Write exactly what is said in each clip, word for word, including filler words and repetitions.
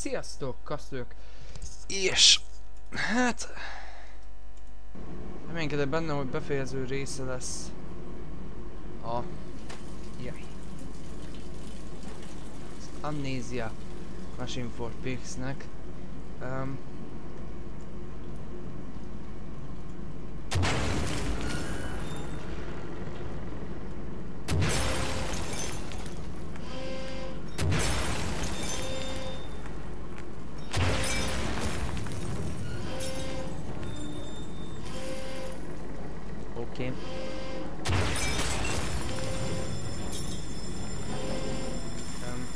Sziasztok, kasztők! És... hát... reménykedek benne, hogy befejező része lesz a... jaj. Az Amnesia Machine for Pigs-nek. Um, Oké. Okay. Um.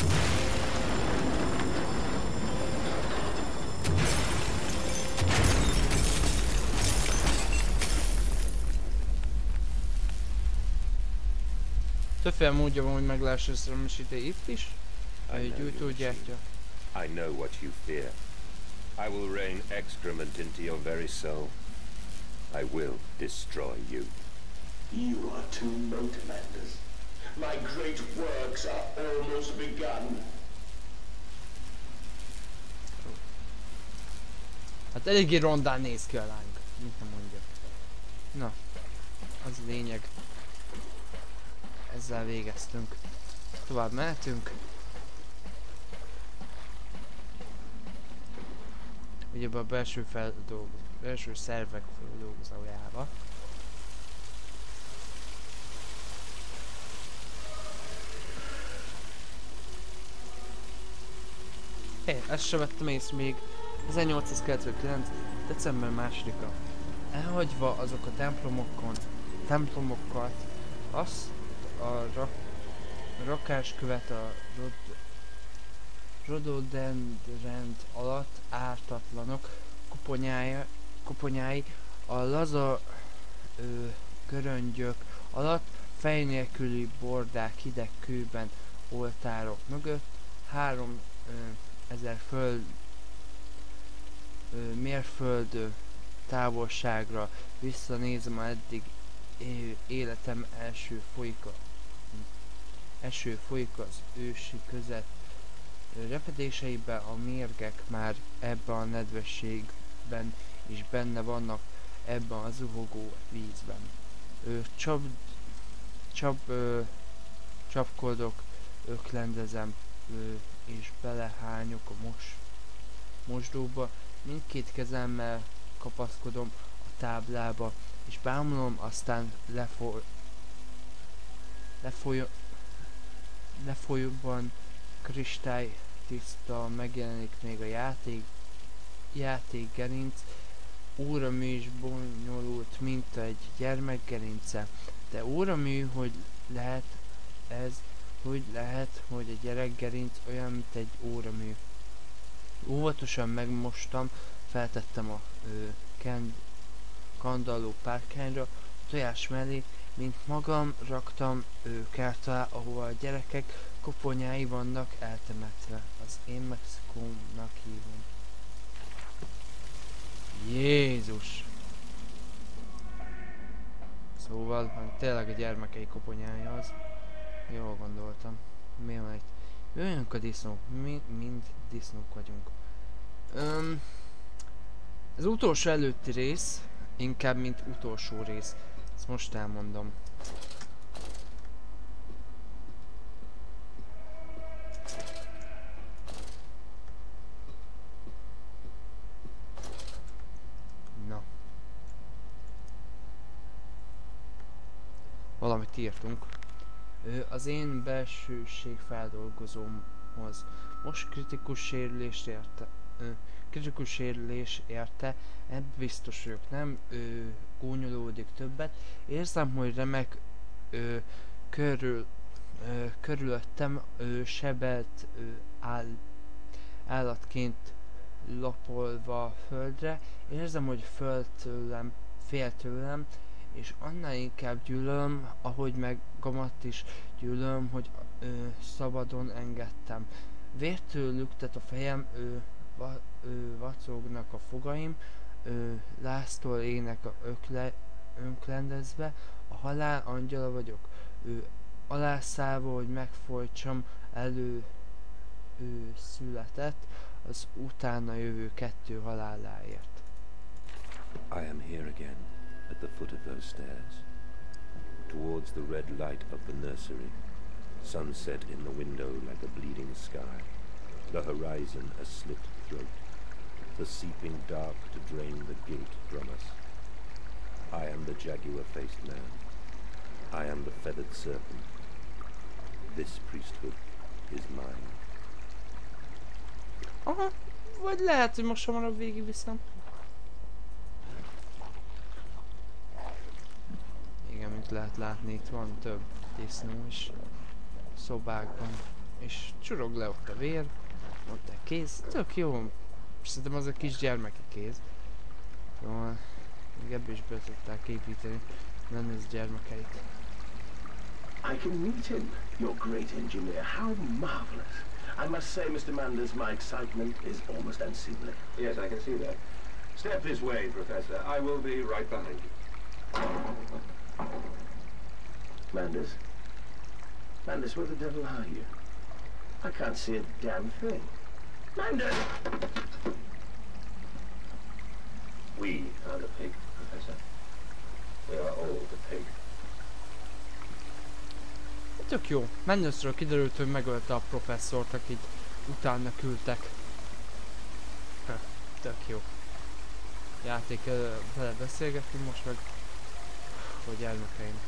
Többféle módja van, hogy meg lehessen szerelmesíteni itt is. Egy gyújtógyártya. I know what you fear. I will rain excrement into your very soul. I will destroy you. You are two motorlanders. My great works are almost begun. Hát eléggé rondán néz ki a láng, mint nem mondjak. Na, az a lényeg. Ezzel végeztünk. Tovább mehetünk. Ugye a belső feldolgozó, belső szervek feldolgozójába. Hé, hey, ezt sem vettem észre még. ezernyolcszázkilencvenkilenc. december másodika. Elhagyva azok a templomokon, templomokat, azt a rak, rakáskövet a rod, rododendrend alatt ártatlanok koponyája, koponyái a laza ö, göröngyök alatt fej nélküli bordák hideg kőben oltárok mögött három ö, ezer föld ö, mérföld távolságra visszanézem, eddig é, életem első folyik a, eső folyik az ősi között repedéseiben, a mérgek már ebben a nedvességben is benne vannak, ebben a zuhogó vízben. Ö, csap, csap, ö, csapkodok, öklendezem ö, és belehányok a mos, mosdóba, mindkét kezemmel kapaszkodom a táblába, és bámulom, aztán lefoly, lefoly, lefolyóban kristály tiszta megjelenik még a játék, játékgerinc, óramű is bonyolult, mint egy gyermek gerince. De óramű, hogy lehet ez, hogy lehet, hogy a gyerekgerinc olyan, mint egy óramű. Óvatosan megmostam, feltettem a ö, kend, kandalló párkányra, a tojás mellé, mint magam raktam ő kert alá, ahol a gyerekek koponyái vannak eltemetve. Az én Mexikónak hívom. Jézus! Szóval, hát tényleg a gyermekei koponyája az. Jól gondoltam. Mi van itt? Jöjjünk a disznók. Mi mind disznók vagyunk. Öm, az utolsó előtti rész, inkább mint utolsó rész. Ezt most elmondom. Na. Valamit írtunk. Az én belsőség feldolgozómhoz most kritikus sérülést érte. kritikus sérülés érte, ebben biztos vagyok, nem ő, gúnyolódik többet. Érzem, hogy remek ő, körül, ő, körülöttem ő, sebelt ő, áll, állatként lapolva a földre. Érzem, hogy föl tőlem, fél tőlem, és annál inkább gyűlölöm, ahogy meg gamat is gyűlölöm, hogy ő, szabadon engedtem. Vértől lüktet a fejem, ő, va, ő, vacognak a fogaim, ő, láztól ének a ökle, önklendezve, a halál angyala vagyok, ő alászállva, hogy megfojtsam elő ő született az utána jövő kettő haláláért. I am here again, at the foot of those stairs. Towards the red light of the nursery. Sunset in the window like a bleeding sky. The horizon a slit throat. The seeping dark to drain the guilt from us. I am the jaguar-faced man. I am the feathered serpent. This priesthood is mine. Aha, vagy lehet, hogy most hamarabb végigviszem. Igen, mint lehet látni, itt van több disznó is szobákban. És csurog le ott a vér, ott egy kéz, tök jó. Szerintem az a kisgyermeki kéz. Szóval még ebből is be tudták építeni, nem néz gyermekeit. I can meet him, your great engineer. How marvelous. I must say, Mister Manders, my excitement is almost unseemly. Yes, I can see that. Step this way, Professor. I will be right behind you. Manders? Manders, where the devil are you? I can't see a damn thing. Manders! We are the pig, Professor. We are all the pig. Tök jó. Mandersről kiderült, hogy megölte a professzort, akit utána küldtek. Ha, tök jó. Játék vele beszélgetünk most meg. Hogy gyermekeim.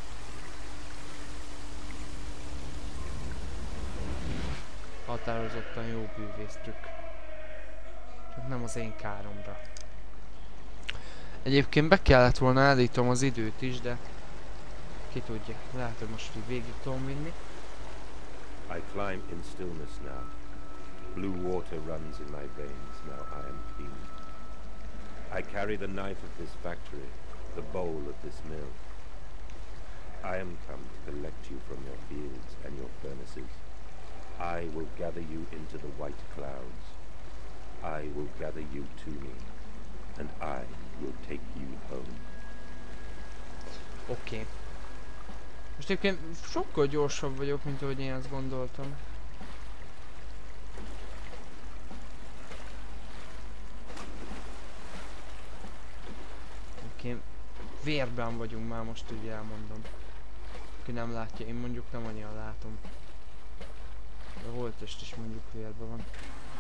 Határozottan jó bűvésztrükk. Csak nem az én káromra. Egyébként be kellett volna állítom az időt is, de ki tudja, lehet, hogy most így végig tudom vinni. I climb in stillness now. Blue water runs in my veins, now I am clean. I carry the knife of this factory, the bowl of this mill. I am come to collect you from your fields and your furnaces. I will gather you into the white clouds. I will gather you to me, and I will take you home. Oké. Okay. Most egyébként sokkal gyorsabb vagyok, mint ahogy én azt gondoltam. Oké. Okay. Vérben vagyunk már most, ugye elmondom. Aki nem látja, én mondjuk nem annyira látom. A holttest is mondjuk vérben van.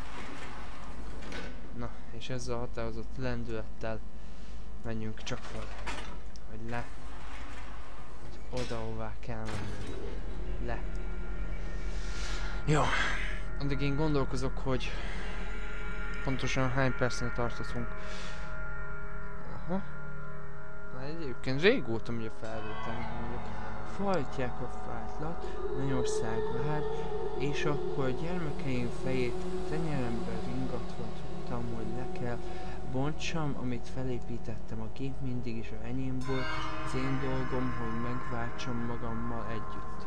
Na, és ezzel a határozott lendülettel menjünk csak fel. Vagy le. Vagy oda, ahová kell menni. Le. Jó. Addig én gondolkozok, hogy pontosan hány percnél tartozunk. Aha. Na egyébként régóta ugye felvétel, mondjuk fajtják a fájtlat, Mennyország vár, és akkor a gyermekeim fejét tenyerembe ringatva tudtam, hogy le kell bontsam, amit felépítettem a gép mindig is a enyémból, az én dolgom, hogy megváltsam magammal együtt.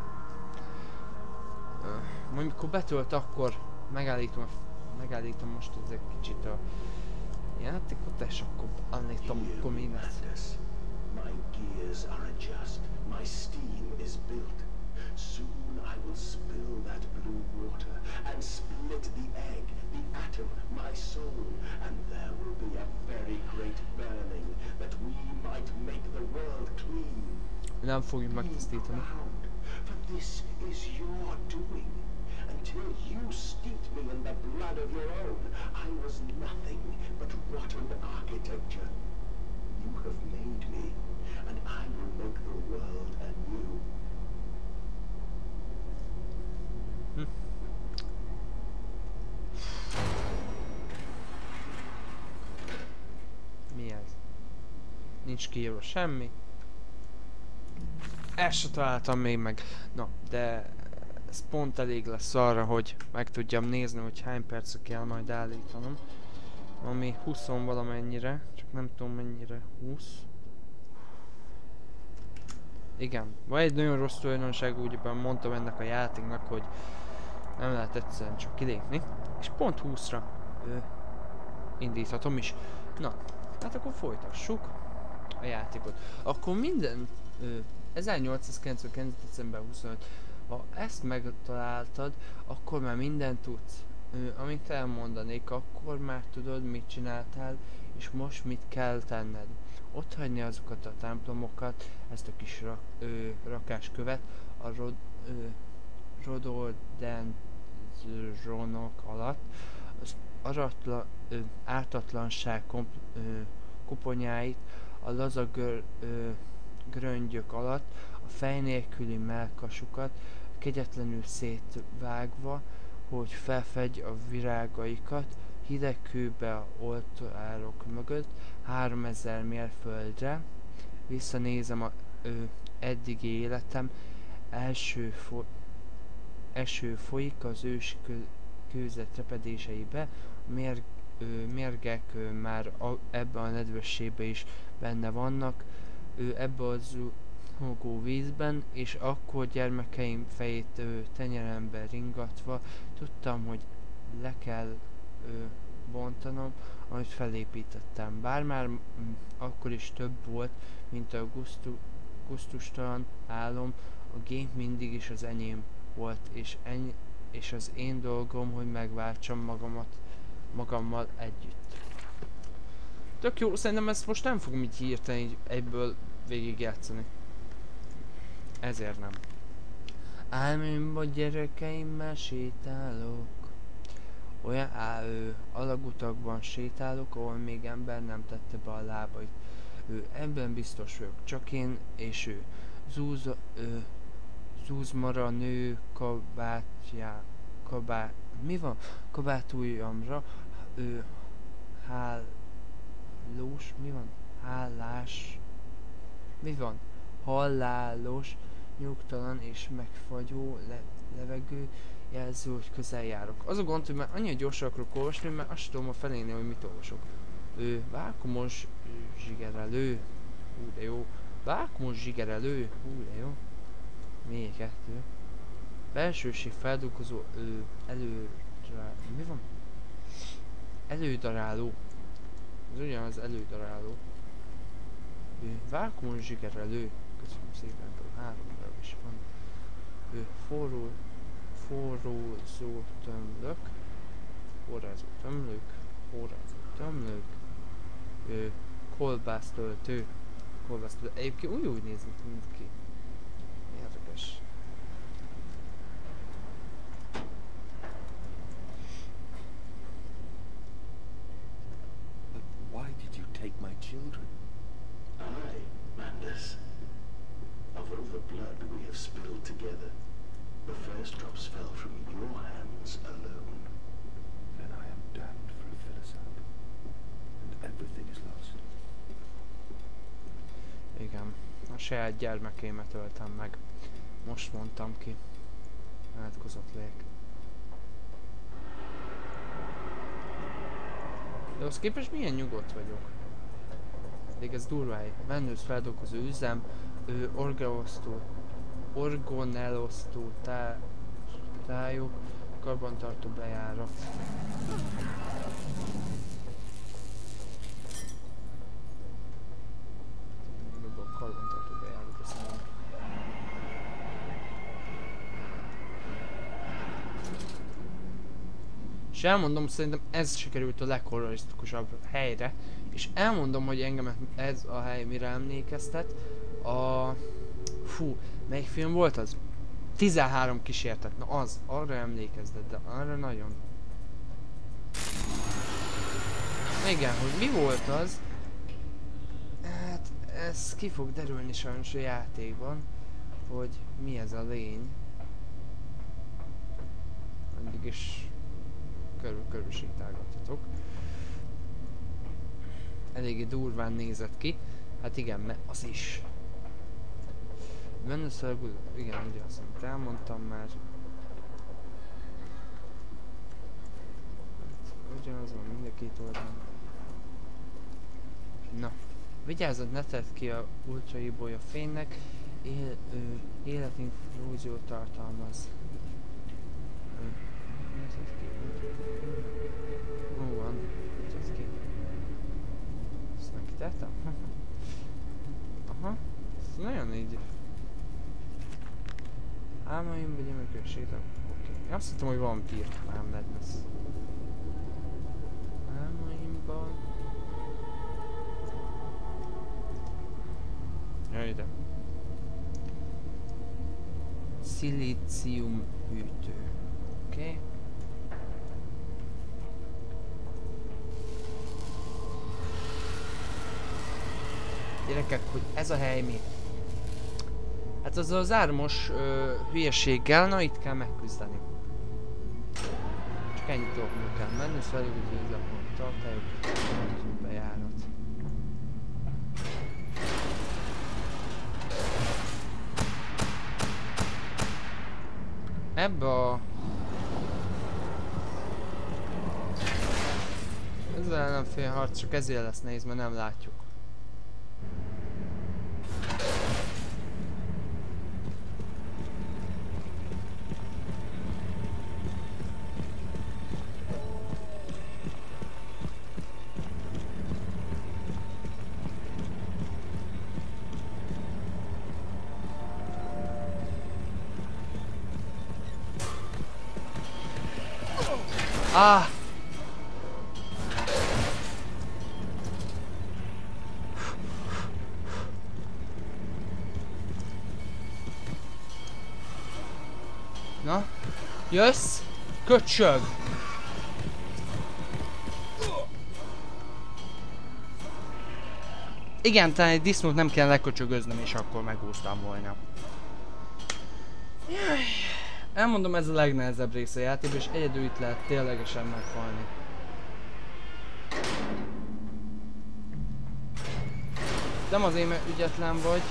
Mondjuk, amikor betölt, akkor megállítom, megállítom most ez egy kicsit a játékot, és akkor állítom a kominet. My gears are adjust, my steam is built. Soon I will spill that blue water and split the egg, the atom, my soul, and there will be a very great burning that we might make the world clean. Nem fogjuk megtisztítani. For this is your doing. Until you steeped me in the blood of your own, I was nothing but rotten architecture. You have made me, and I will make the world anew. Hm. Mi ez? Nincs kiírva semmi. Ezt se találtam még meg. Na, de ez pont elég lesz arra, hogy meg tudjam nézni, hogy hány percre kell majd állítanom. Ami húsz valamennyire, csak nem tudom mennyire húsz. Igen, van egy nagyon rossz tulajdonság, úgyben mondtam ennek a játéknak, hogy nem lehet egyszerűen csak kilépni. És pont húszra ö, indíthatom is. Na, hát akkor folytassuk a játékot. Akkor minden ö, ezernyolcszázkilencvenkilenc. december huszonötödike. Ha ezt megtaláltad, akkor már mindent tudsz. ö, amit elmondanék, akkor már tudod, mit csináltál, és most mit kell tenned. Ott hagyni azokat a templomokat, ezt a kis rak, ö, rakáskövet, a rod, ö, rododendronok alatt, az aratla, ö, ártatlanság komp, ö, koponyáit, a laza gör, ö, gröngyök alatt, a fej nélküli mellkasukat, kegyetlenül szétvágva, hogy felfedj a virágaikat, hideg kőbe a oltárok mögött, háromezer mérföldre, visszanézem a ö, eddigi életem, első fo eső folyik az ős kö kőzet repedéseibe, mér ö, mérgek ö, már a, ebben a nedvességben is benne vannak, ő ebbe az zuhogó vízben, és akkor gyermekeim fejét ö, tenyerembe ringatva tudtam, hogy le kell ö, bontanom, amit felépítettem. Bár már m, akkor is több volt, mint a gusztu, gusztustalan álom, a gép mindig is az enyém volt, és, eny, és az én dolgom, hogy megváltsam magamat magammal együtt. Tök jó, szerintem ezt most nem fogom így hirtelen egyből végigjátszani. Ezért nem. Álmaimban gyerekeimmel sétálok. Olyan á, ő, alagutakban sétálok, ahol még ember nem tette be a lábait. Ő, ebben biztos vagyok, csak én és ő. Zúz, ő, zúzmara nő kabátjá, kabát, mi van? Kabátujjamra, ő, hál, lós, mi van? Hálás, mi van? Hallálos, nyugtalan és megfagyó le, levegő jelző, hogy közel járok. Az a gond, hogy már annyira gyorsan akarok olvasni, mert azt tudom a felénél, hogy mit olvasok. Ő, vákumos zsigerelő, hú de jó. Vákumos zsigerelő, hú de jó. Még kettő. Belsőség feldolgozó, ő, előre, mi van? Elődaráló. Ez ugyanaz elődaráló. Ő, vákumos zsigerelő. Köszönöm szépen, három darab is van. Ő, forró, forrózó tömlök. Forrázó tömlők. Forrázó tömlők. Ő, kolbásztöltő. Kolbásztöltő. Egyébként úgy úgy néz mint ki. Érdekes. But why did you take my children? I, Mandus. Of all the blood we have spilled together, the first drops fell from your hands alone. Then I am damned for a philosopher, and everything is lost. Igen, a saját gyermekémet öltem meg. Most mondtam ki. Átkozott lélek. De az képest milyen nyugodt vagyok. Még ez durváig. Vendőz feldolgozó üzem, ő orgaosztó, orgonelosztó tá, tájok, karbantartó bejárat. Jobb karbantartó bejárat, azt mondom. És elmondom, szerintem ez sikerült a leghorrorisztikusabb helyre. És elmondom, hogy engem ez a hely mire emlékeztet. A... Fú, melyik film volt az? tizenhárom kísértet. Na az, arra emlékeztet, de arra nagyon. Igen, hogy mi volt az? Hát, ez ki fog derülni sajnos a játékban, hogy mi ez a lény. Addig is körül-körül sétálgathatok. Eléggé durván nézett ki. Hát igen, mert az is. Benne szargul, igen, ugye azt amit elmondtam már. Hát, ugyanaz van mind a két oldalon. Na, vigyázzad, ne tedd ki a ultraibolya fénynek, él, ö, életinfúziót tartalmaz. Ö, ne tedd ki, ó, van, ne tedd ki. Ezt megkitettem? Aha, ez nagyon így. Álmaim, vagy gyermekül sétál. Oké, Azt hittem, hogy vampír. Nem Madness. Álmaimban... Jaj, ide. Szilícium hűtő. Oké. Okay. Gyerekek, hogy ez a hely mi? Hát azzal az ármos ö, hülyeséggel, na itt kell megküzdeni. Csak ennyit dolgunk kell menni, szóval elég úgy lapon tartáljuk, az bejárat. Ebbe a... Ezzel nem fél harc, csak ezért lesz nehéz, mert nem látjuk. Ah! Na? Jössz? Köcsög! Igen, talán egy disznót nem kell leköcsögöznöm, és akkor megúsztam volna. Jaj. Elmondom, ez a legnehezebb része a játékban, és egyedül itt lehet ténylegesen meghalni. Nem azért, mert ügyetlen vagy.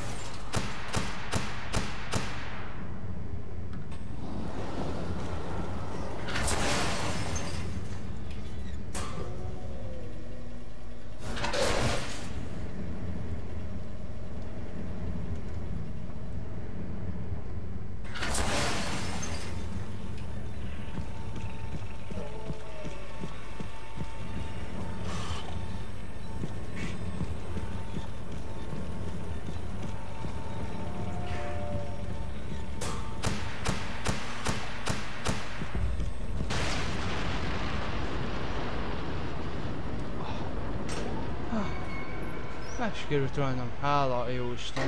Sikerült rajnom, hála jó Isten.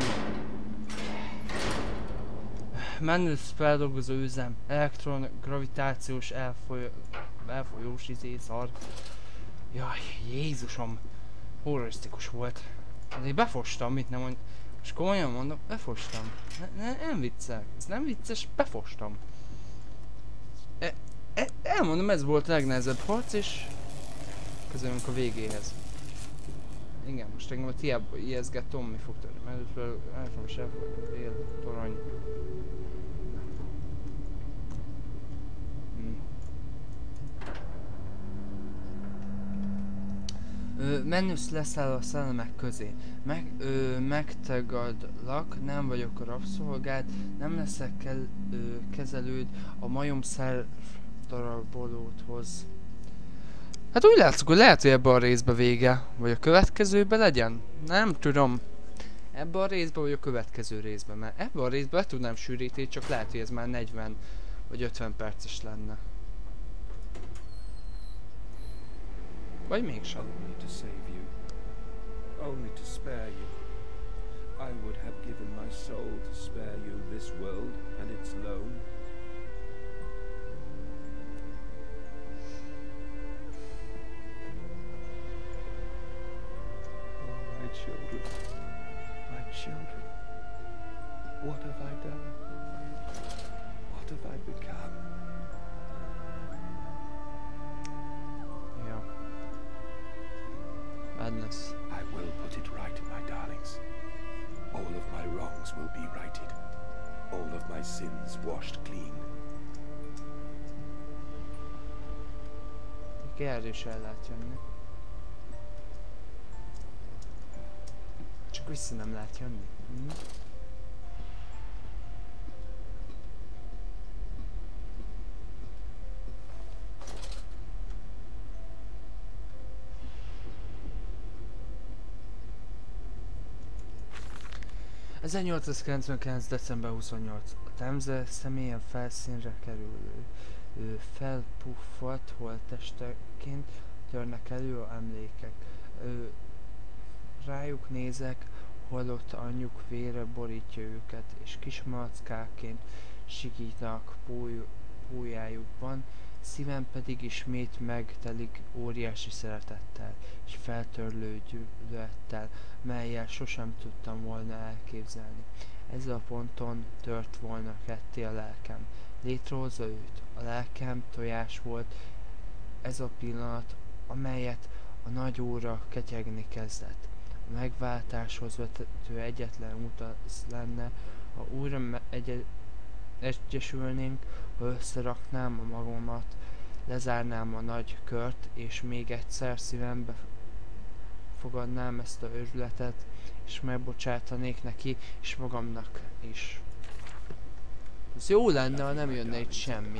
Menő feldolgozó üzem, elektron, gravitációs elfoly... elfolyós izé szar. Jaj, Jézusom, horrorisztikus volt. De én befostam, mit nem mond... És komolyan mondom, befostam. Ne, ne, nem viccel, ez nem vicces, befostam. E, e, elmondom, ez volt a legnehezebb harc, és közelünk a végéhez. Igen, most engem a tiába ijeszgettem, mi fog történni, mert először elfogom se fél torony. Hmm. Ö, Menüsz leszáll a szellemek közé. Meg, ö, megtagadlak, nem vagyok a rabszolgád, nem leszek kell, ö, kezelőd a majom szerv darabolódhoz. Hát úgy látszik, hogy lehet, hogy ebben a részben vége, vagy a következőben legyen. Nem tudom. Ebben a részben, vagy a következő részben, mert ebben a részben le tudnám sűríteni, csak lehet, hogy ez már negyven vagy ötven perces lenne. Vagy mégsem. Only to save you. Only to spare you. I would have given my soul to spare you this world and its loan. My children, my children, what have I done? What have I become? Yeah. Madness. I will put it right, my darlings. All of my wrongs will be righted. All of my sins washed clean. Erre is el lehet jönni. Csak vissza nem lehet jönni. Hm? ezernyolcszázkilencvenkilenc. december huszonnyolc. Temze személyen felszínre kerülő, ő felpuffadt holttesteként törnek elő a emlékek. Ő, rájuk nézek, holott anyjuk vére borítja őket, és kismalackáként sikítanak pólyájukban, szívem pedig ismét megtelik óriási szeretettel, és feltörlő gyűlölettel, mellyel sosem tudtam volna elképzelni. Ezzel a ponton tört volna ketté a lelkem. Létrehozza őt. A lelkem tojás volt. Ez a pillanat, amelyet a nagy óra ketyegni kezdett. A megváltáshoz vezető egyetlen út az lenne, ha újra egy egyesülnénk, ha összeraknám a magamat, lezárnám a nagy kört, és még egyszer szívembe fogadnám ezt a őrületet, és megbocsátanék neki, és magamnak is. Ez jó lenne, ha nem jönne itt semmi.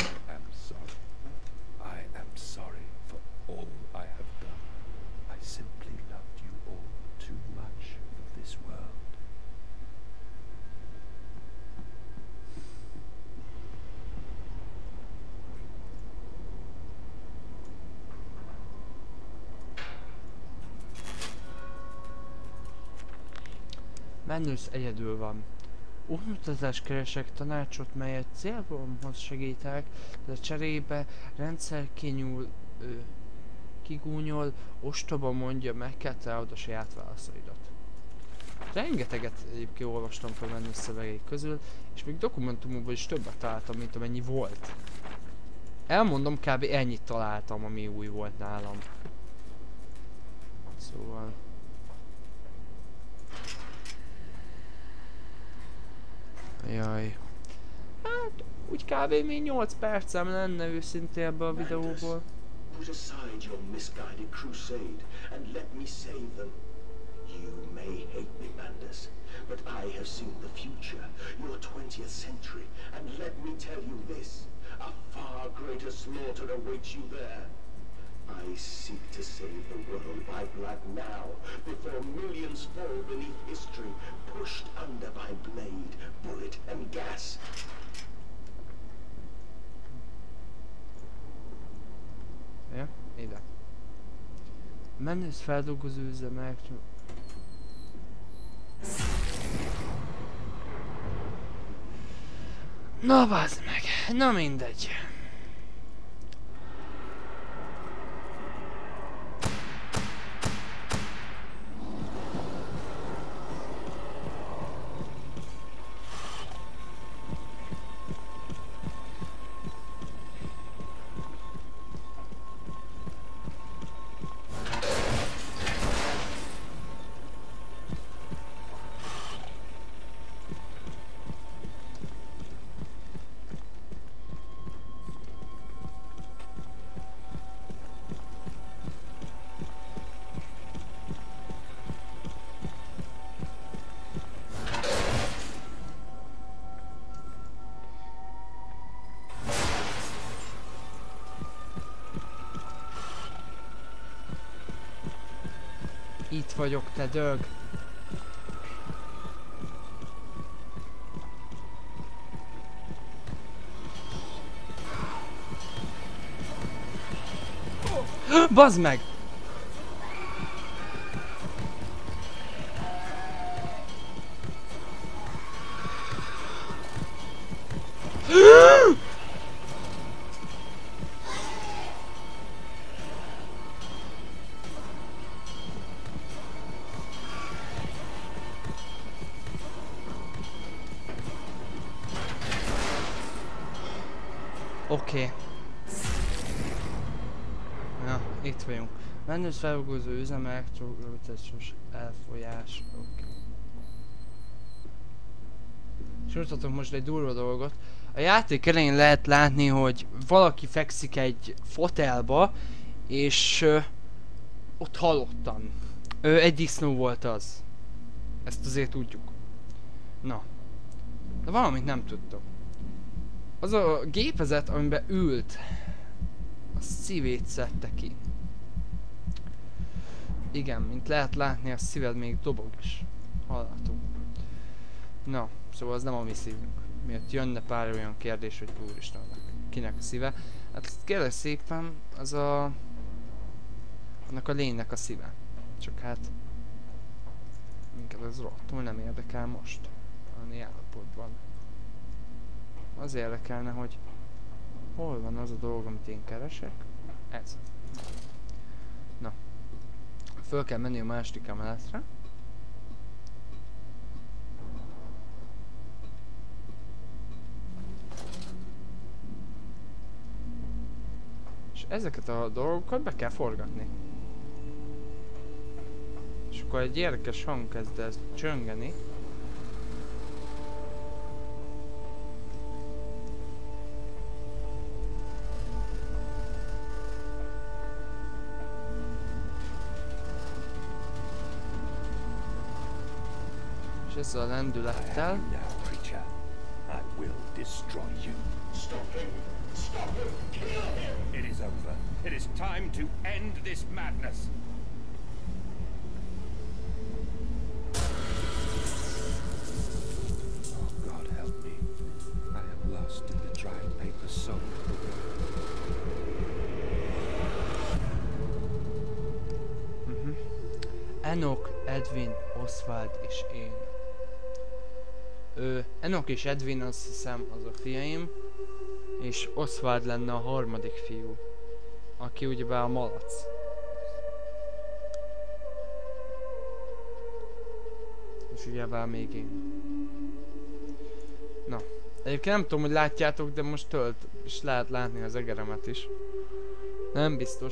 Menősz egyedül van. Útmutatást keresek, tanácsot, melyet célomhoz segítek, de cserébe rendszer kinyúl, ő, kigúnyol, ostoba mondja, meg kell találod a saját válaszaidat. Rengeteget egyébként olvastam fel Menősz szövegei közül, és még dokumentumokban is többet találtam, mint amennyi volt. Elmondom, kb. Ennyit találtam, ami új volt nálam. Szóval... Jaj. Hát, úgy kb. Még nyolc percem lenne őszintén ebből a videóból. Put aside your misguided crusade and let me save them. You may hate me, Mandus, but I have seen the future, your twentieth century, and let me tell you this, a far greater slaughter awaits you there. I seek to save the world by blood now, before millions fall beneath history, pushed under by blade, bullet, and gas. Ja, ide. Menősz feldolgozó üzemek... Na bazd meg, na mindegy. Itt vagyok, te dög. Bazd meg! Oké. Okay. Na, itt vagyunk. Menősz feldolgozó üzem, elektromos elfolyás. Oké. Okay. És mutatok most egy durva dolgot. A játék elején lehet látni, hogy valaki fekszik egy fotelba, és ö, ott halottan. Ö, egy disznó volt az. Ezt azért tudjuk. Na. De valamit nem tudtok. Az a gépezet, amiben ült, a szívét szedte ki. Igen, mint lehet látni, a szíved még dobog is. Hallható. Na, szóval az nem a mi szívünk. miatt jönne pár olyan kérdés, hogy úristen, kinek a szíve. Hát kérlek szépen, az a... annak a lénynek a szíve. Csak hát... minket az rohadtul nem érdekel most. Annyi állapotban. Az érdekelne, hogy... hol van az a dolog, amit én keresek? Ez. Na. Föl kell menni a második emeletre. És ezeket a dolgokat be kell forgatni. És akkor egy érdekes hang kezd el csöngeni. És ezzel a lendülettel... I will destroy you. Stop him! Stop him! Kill him! It is over. It is time to end this madness. Oh, God help me. I am lost in the dried paper soul. Mhm. Enoch, Edwin, Oswald és én. Ö, Enoch és Edwin, azt hiszem, az a fiaim. És Oswald lenne a harmadik fiú. Aki ugyebár a malac. És ugyebár még én. Na. Egyébként nem tudom, hogy látjátok, de most tölt. És lehet látni az egeremet is. Nem biztos.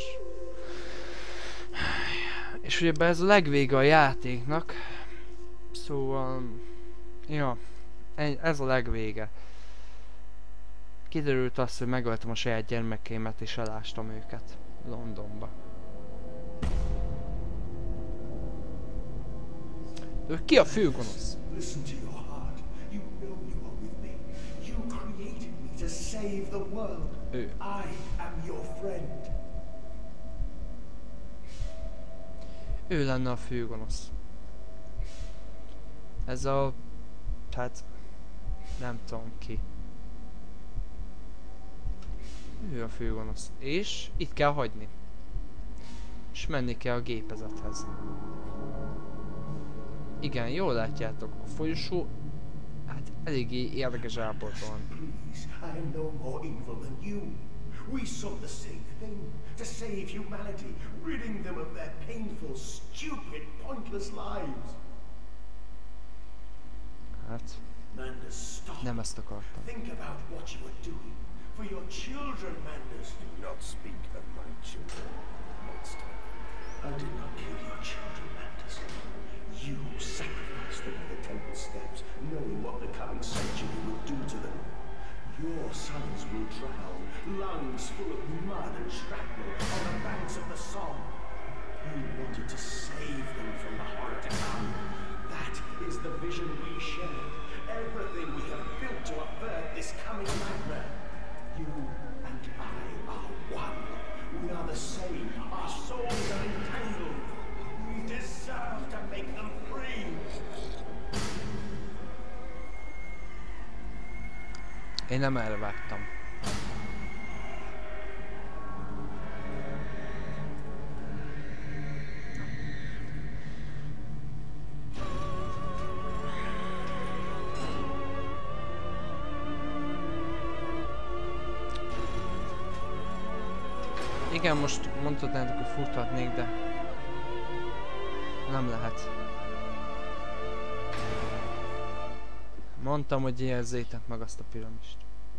És ugyebár ez a legvége a játéknak. Szóval... ja. Ez a legvége. Kiderült az, hogy megöltem a saját gyermekeimet és elástam őket Londonba. Ő ki a főgonosz? Listen to your heart. You know you are with me. You created me to save the world. Ő. I am your friend. Ő lenne a főgonosz. Ez a... hát... nem tudom ki. Ő a főgonosz. És itt kell hagyni. És menni kell a gépezethez. Igen, jól látjátok, a folyosó hát eléggé érdekes állapotban van. Please, I am no more evil than you. We sought the same thing, to save humanity, ridding them of their painful, stupid, pointless lives. Hát, Mandus, stop. nem ezt akartam. Think about what you are doing. For your children, Mandus. Do not speak of my children, monster. I did not kill your children, Mandus. You sacrificed them at the temple steps, knowing what the coming century would do to them. Your sons will drown, lungs full of mud and shrapnel, on the banks of the Somme. You wanted to save them from the horror to come. That is the vision we share. Everything we have built to avert this coming nightmare. You and I are one. We are the same. Our souls are entangled. We deserve to make them free. Én nem erre vágtam. Igen, most mondhatnátok, hogy futhatnék, de nem lehet. Mondtam, hogy érzétek meg azt a piramist.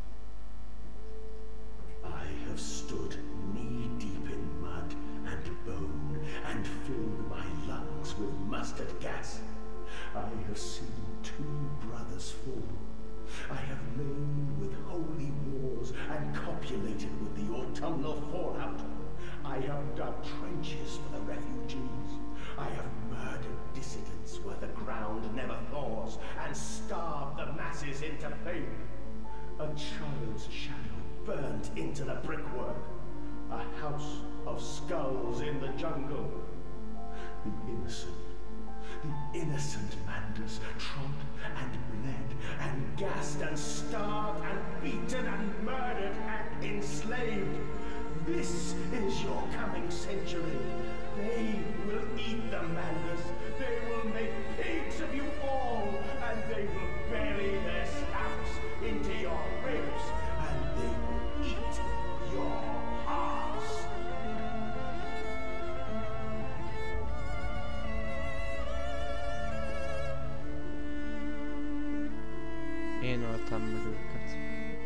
I have stood knee deep in mud and bone and filled my lungs with mustard gas. I have seen two brothers fall. I have lain with holy wars and copulated with the autumnal fallout. I have dug trenches for the refugees. I have murdered dissidents where the ground never thaws and starved the masses into pain. A child's shadow burnt into the brickwork. A house of skulls in the jungle. The innocent, The innocent Manders trod and bled and gassed and starved and beaten and murdered and enslaved. This is your coming century. They will eat the Manders. They will make pigs of you all, and they will bury their snouts into your ribs, and they will eat your hearts. Én öltem meg őket.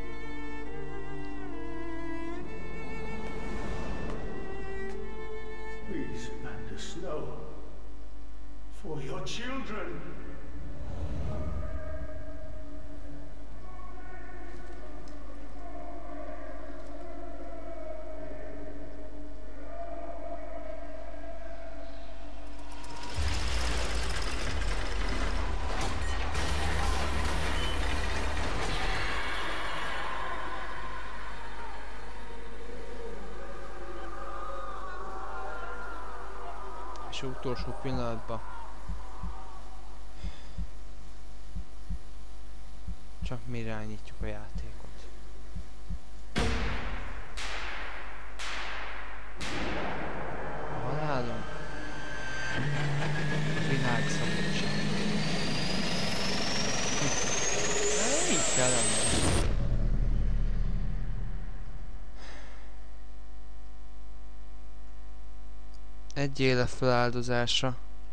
Please, Amanda Snow, for your children. És utolsó pillanatban csak mi irányítjuk a játékot. A halálom világszabadság. Így kellene. Egy élet feláldozása.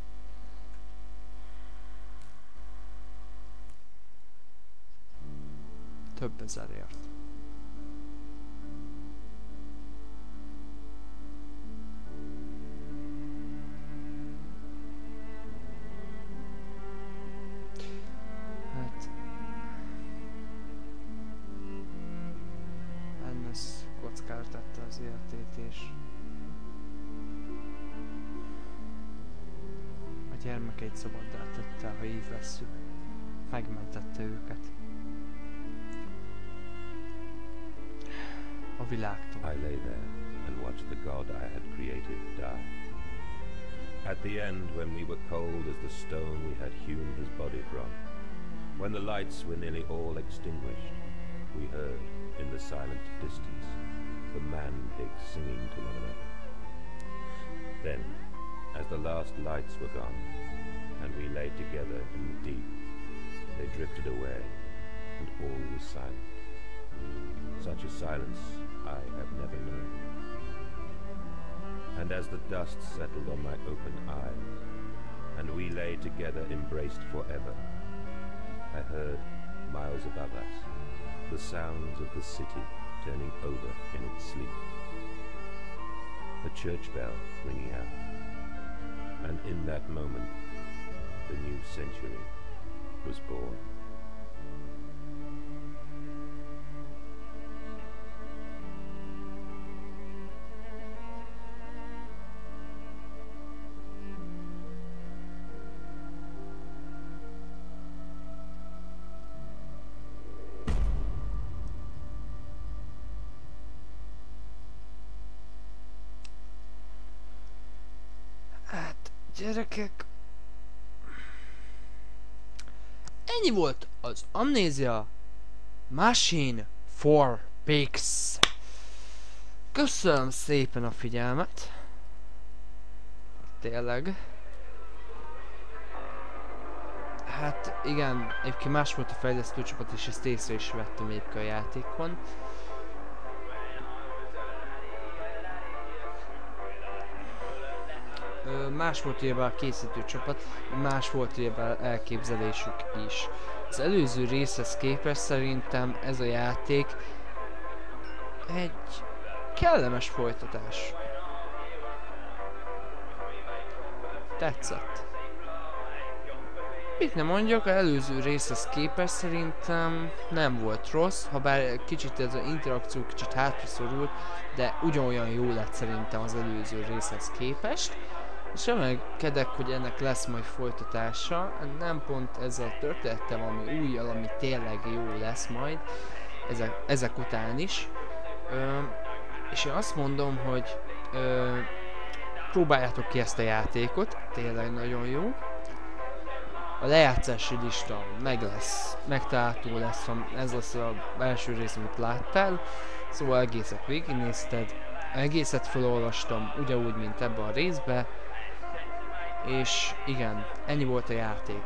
Több ezerért. Hát... Agnes kockára tette az életét, és... a gyermekeit szabaddá tette, ha így vesszük. Megmentette őket. A világtól. I lay there and watched the god I had created die. At the end, when we were cold as the stone we had hewn his body from, when the lights were nearly all extinguished, we heard, in the silent distance, the man-pigs singing to one another. Then, as the last lights were gone, and we lay together in the deep, they drifted away, and all was silent. Such a silence I have never known. And as the dust settled on my open eyes, and we lay together embraced forever, I heard, miles above us, the sounds of the city turning over in its sleep. The church bell ringing out. And in that moment, the new century was born. Gyerekek, ennyi volt az Amnesia Machine for Pigs. Köszönöm szépen a figyelmet. Tényleg. Hát igen, egyébként más volt a fejlesztőcsapat, és ezt észre is vettem egyébként a játékon. Más volt ugye a készítő csapat, más volt ugye elképzelésük is. Az előző részhez képest szerintem ez a játék egy kellemes folytatás. Tetszett. Mit nem mondjak, az előző részhez képest szerintem nem volt rossz, ha bár kicsit ez az interakció kicsit hátra szorult, de ugyanolyan jó lett szerintem az előző részhez képest. És remélkedek, hogy ennek lesz majd folytatása, nem pont ezzel a történettel, ami újjal, ami tényleg jó lesz majd, ezek, ezek után is. Ö, és én azt mondom, hogy ö, próbáljátok ki ezt a játékot, tényleg nagyon jó. a lejátszási lista meg lesz, megtalálható lesz, ez lesz az első rész, amit láttál. Szóval egészet végignézted, egészet felolvastam, ugyanúgy, mint ebben a részben. És igen, ennyi volt a játék.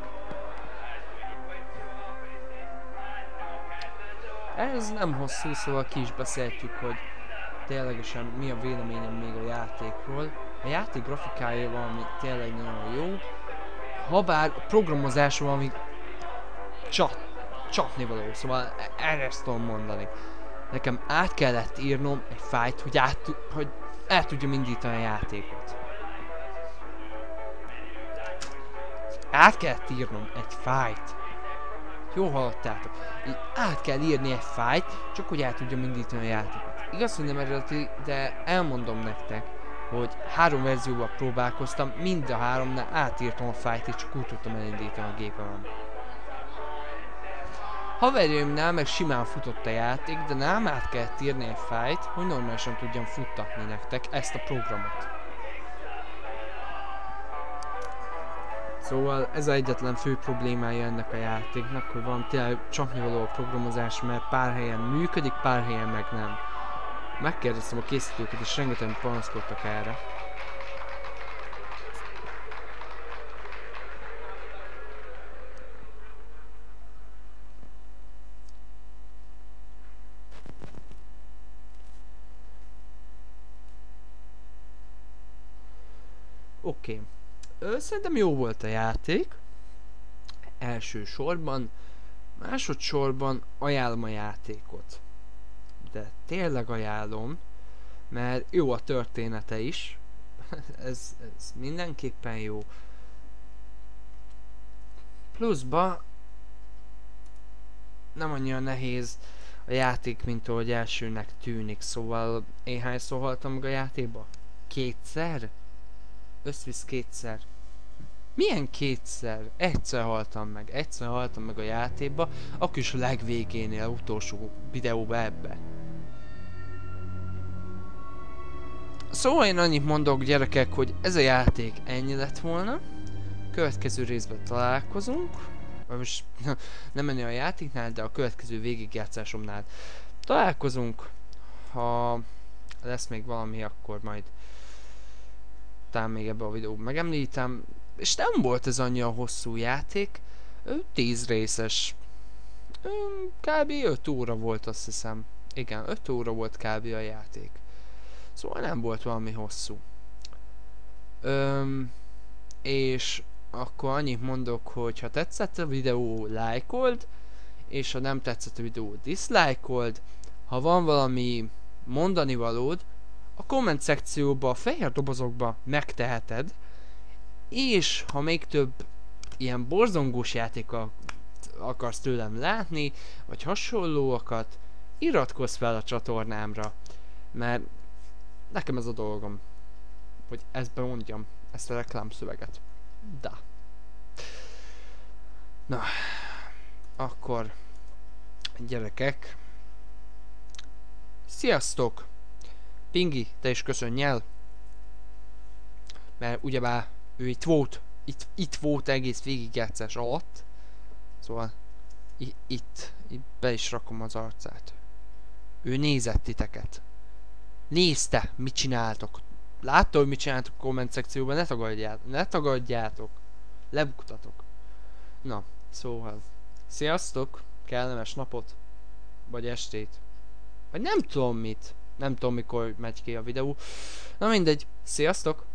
Ez nem hosszú, szóval ki is beszéltük, hogy ténylegesen mi a véleményem még a játékról. A játék grafikája valami tényleg nagyon jó. Habár a programozás valami csat, csatnivaló, szóval erre ezt tudom mondani. Nekem át kellett írnom egy fájlt, hogy, át, hogy el tudjam indítani a játékot. Át kellett írnom egy fájlt. Jó hallottátok. Így át kell írni egy fájlt, csak hogy el tudjam indítani a játékot. Igaz, hogy nem eredeti, de elmondom nektek, hogy három verzióval próbálkoztam, mind a háromnál átírtam a fájlt, és csak úgy tudtam elindítani a gépemen. Haverjaimnál meg simán futott a játék, de nálam át kellett írni egy fájlt, hogy normálisan tudjam futtatni nektek ezt a programot. Szóval ez az egyetlen fő problémája ennek a játéknak, hogy van tényleg csapnivaló a programozás, mert pár helyen működik, pár helyen meg nem. Megkérdeztem a készítőket, és rengetegen panaszkodtak erre. Oké. Okay. Szerintem jó volt a játék. Első sorban. Másodszorban ajánlom a játékot. De tényleg ajánlom, mert jó a története is. ez, ez mindenképpen jó. Pluszba nem annyira nehéz a játék, mint ahogy elsőnek tűnik. Szóval én hányszor haltam meg a játékba? Kétszer? Összvisz kétszer. Milyen kétszer? Egyszer haltam meg. Egyszer haltam meg a játékba, akkor is a legvégénél, utolsó videóba ebbe. Szóval én annyit mondok, gyerekek, hogy ez a játék ennyi lett volna. Következő részben találkozunk. Most nem menni a játéknál, de a következő végigjátszásomnál találkozunk. Ha lesz még valami, akkor majd talán még ebbe a videóban megemlítem. És nem volt ez annyira hosszú játék. tíz részes. Kb. öt óra volt, azt hiszem. Igen, öt óra volt kb. A játék. Szóval nem volt valami hosszú. Öm, és akkor annyit mondok, hogy ha tetszett a videó, lájkold, és ha nem tetszett a videó, diszlájkold. Ha van valami mondani valód, a komment szekcióba, a fehér dobozokba megteheted, és ha még több ilyen borzongós játékkal akarsz tőlem látni, vagy hasonlóakat, iratkozz fel a csatornámra, mert nekem ez a dolgom, hogy ezt bemondjam, ezt a reklámszöveget. Da. Na, akkor gyerekek, sziasztok! Pingi, te is köszönj el, mert ugyebár ő itt volt, itt, itt volt egész végigjátszás alatt, szóval i itt, itt be is rakom az arcát. Ő nézett titeket. Nézte, mit csináltok. Látta, hogy mit csináltok a komment szekcióban, ne tagadjátok, ne tagadjátok. Lebuktatok. Na, szóval, sziasztok, kellemes napot, vagy estét, vagy nem tudom mit. Nem tudom, mikor megy ki a videó. Na mindegy, sziasztok!